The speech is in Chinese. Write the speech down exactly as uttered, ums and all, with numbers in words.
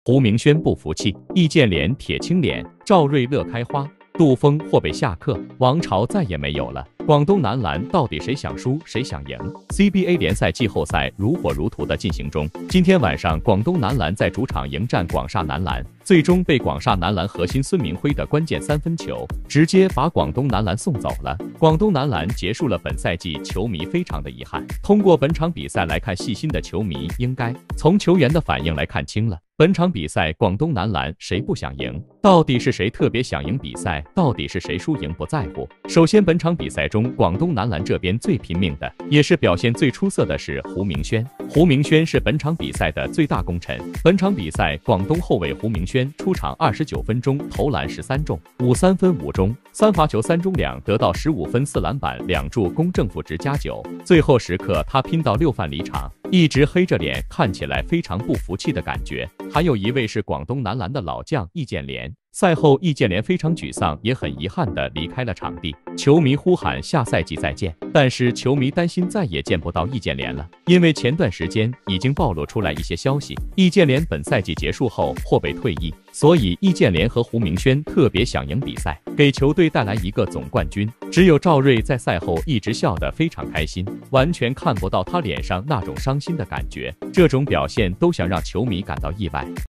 胡明轩不服气，易建联铁青脸，赵睿乐开花，杜锋或被下课，王朝再也没有了。广东男篮到底谁想输谁想赢 ？C B A 联赛季后赛如火如荼的进行中。今天晚上，广东男篮在主场迎战广厦男篮，最终被广厦男篮核心孙铭徽的关键三分球直接把广东男篮送走了。广东男篮结束了本赛季，球迷非常的遗憾。通过本场比赛来看，细心的球迷应该从球员的反应来看清了。本场比赛，广东男篮谁不想赢？到底是谁特别想赢比赛？到底是谁输赢不在乎？首先，本场比赛中，广东男篮这边最拼命的，也是表现最出色的是胡明轩。胡明轩是本场比赛的最大功臣。本场比赛，广东后卫胡明轩出场二十九分钟，投篮十三中，五三分五中，三罚球三中两，得到十五分四篮板两助攻，正负值加九。最后时刻，他拼到六犯离场，一直黑着脸，看起来非常不服气的感觉。还有一位是广东男篮的老将易建联。赛后，易建联非常沮丧，也很遗憾地离开了场地。球迷呼喊下赛季再见，但是球迷担心再也见不到易建联了，因为前段时间已经暴露出来一些消息，易建联本赛季结束后或被退役，所以易建联和胡明轩特别想赢比赛，给球队带来一个总冠军。只有赵睿在赛后一直笑得非常开心，完全看不到他脸上那种伤心的感觉，这种表现都想让球迷感到意外。